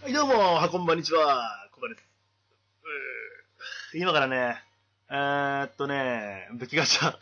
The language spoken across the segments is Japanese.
はい、どうも、こんばんにちは。こんばんです。今からね、武器ガチャ。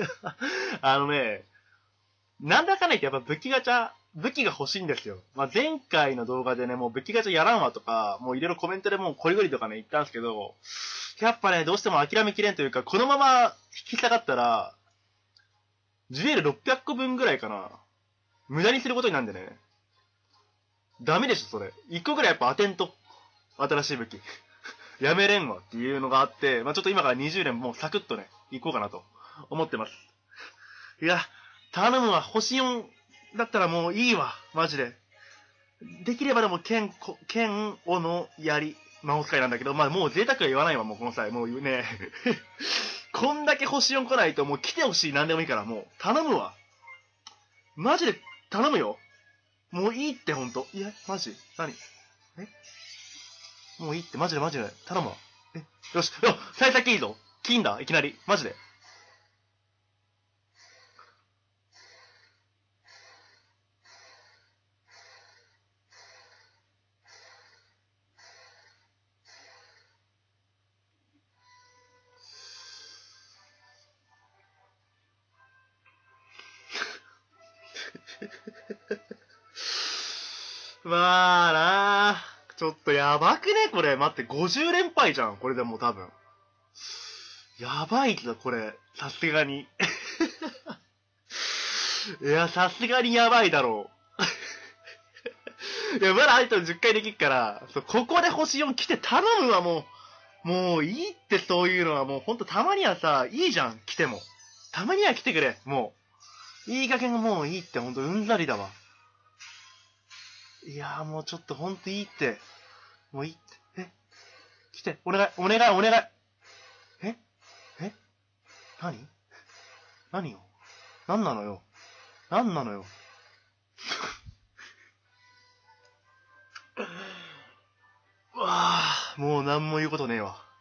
なんだかんだ言ってやっぱ武器ガチャ、武器が欲しいんですよ。まあ、前回の動画でね、もう武器ガチャやらんわとか、もういろいろコメントでもうコリゴリとかね、言ったんですけど、やっぱね、どうしても諦めきれんというか、このまま引き下がったら、ジュエル600個分ぐらいかな。無駄にすることになるんでね。ダメでしょ、それ。1個ぐらいやっぱ当てんと。新しい武器。やめれんわっていうのがあって、まあちょっと今から20年もうサクッとね、行こうかなと思ってます。いや、頼むわ。星4だったらもういいわ。マジで。できればでも剣をの槍、魔法使いなんだけど、まあもう贅沢は言わないわ、もうこの際。もうね、こんだけ星4来ないともう来てほしい。なんでもいいから、もう頼むわ。マジで頼むよ。もういいってほんと。いや、マジ何もういいって、マジでマジで。頼むわ。よし。幸先いいぞ。金だ。いきなり。マジで。まあなぁ。ちょっとやばくねこれ。待って、50連敗じゃん。これでもう多分。やばいけど、これ。さすがに。いや、さすがにやばいだろう。いや、まだあと10回できっから、ここで星4来て頼むわ、もう。もういいってそういうのはもうほんとたまにはさ、いいじゃん、来ても。たまには来てくれ、もう。いい加減もういいってほんとうんざりだわ。いやーもうちょっとほんといいって。もういいって。来て、お願い、お願い、お願い。何何よ何なのよ何なのよわあ、もう何も言うことねえわ。